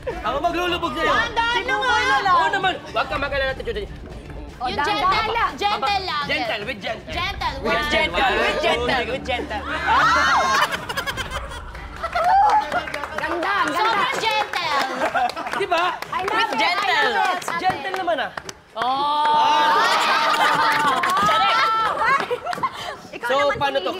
Ako maglulubog sa'yo. Dahan na nga. Oo naman. Huwag ka mag-alala, Judy. Yung gentle lang. Gentle lang. Gentle, with gentle. Gentle. With gentle, with gentle, with gentle. Ganda, ganda. Sobrang gentle. Di ba? With gentle. Gentle naman ah. Oh! So, paano to?